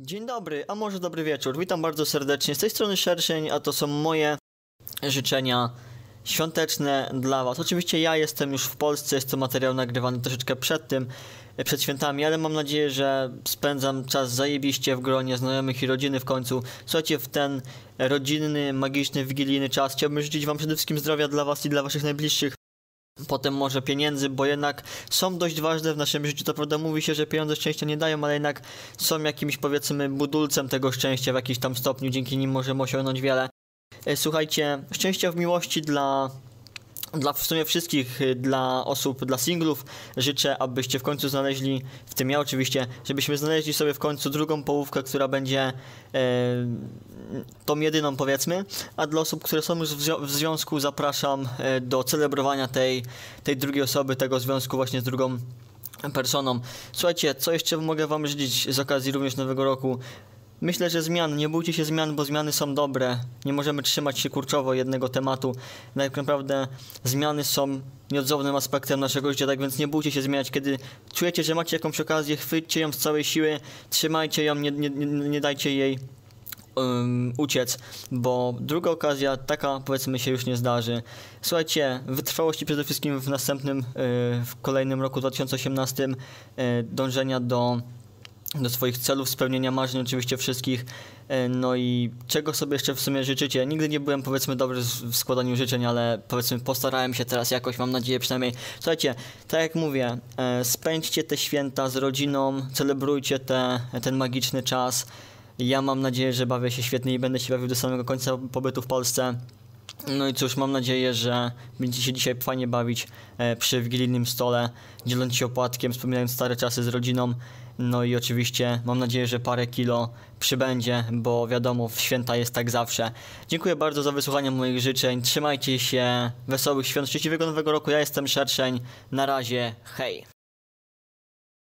Dzień dobry, a może dobry wieczór. Witam bardzo serdecznie. Z tej strony Szerszeń, a to są moje życzenia świąteczne dla Was. Oczywiście ja jestem już w Polsce, jest to materiał nagrywany troszeczkę przed tym, przed świętami, ale mam nadzieję, że spędzam czas zajebiście w gronie znajomych i rodziny w końcu. Słuchajcie, w ten rodzinny, magiczny, wigilijny czas chciałbym życzyć Wam przede wszystkim zdrowia dla Was i dla Waszych najbliższych. Potem może pieniędzy, bo jednak są dość ważne w naszym życiu. To prawda, mówi się, że pieniądze szczęścia nie dają, ale jednak są jakimś, powiedzmy, budulcem tego szczęścia w jakimś tam stopniu. Dzięki nim możemy osiągnąć wiele. Słuchajcie, szczęścia w miłości dla w sumie wszystkich, dla osób, dla singlów życzę, abyście w końcu znaleźli, w tym ja oczywiście, żebyśmy znaleźli sobie w końcu drugą połówkę, która będzie tą jedyną, powiedzmy, a dla osób, które są już w związku, zapraszam do celebrowania tej drugiej osoby, tego związku właśnie z drugą personą. Słuchajcie, co jeszcze mogę Wam życzyć z okazji również Nowego Roku? Myślę, że zmian. Nie bójcie się zmian, bo zmiany są dobre. Nie możemy trzymać się kurczowo jednego tematu. Tak naprawdę zmiany są nieodzownym aspektem naszego życia, tak więc nie bójcie się zmieniać. Kiedy czujecie, że macie jakąś okazję, chwyćcie ją z całej siły, trzymajcie ją, nie dajcie jej uciec, bo druga okazja, taka powiedzmy, się już nie zdarzy. Słuchajcie, wytrwałości przede wszystkim w następnym, w kolejnym roku 2018, dążenia do swoich celów, spełnienia marzeń oczywiście wszystkich, no i czego sobie jeszcze w sumie życzycie. Nigdy nie byłem, powiedzmy, dobry w składaniu życzeń, ale powiedzmy postarałem się teraz jakoś, mam nadzieję przynajmniej. Słuchajcie, tak jak mówię, spędźcie te święta z rodziną, celebrujcie ten magiczny czas. Ja mam nadzieję, że bawię się świetnie i będę się bawił do samego końca pobytu w Polsce. No i cóż, mam nadzieję, że będziecie się dzisiaj fajnie bawić przy wigilijnym stole, dzieląc się opłatkiem, wspominając stare czasy z rodziną. No i oczywiście mam nadzieję, że parę kilo przybędzie, bo wiadomo, w święta jest tak zawsze. Dziękuję bardzo za wysłuchanie moich życzeń. Trzymajcie się, wesołych świąt, szczęśliwego Nowego Roku. Ja jestem Szerszeń. Na razie, hej!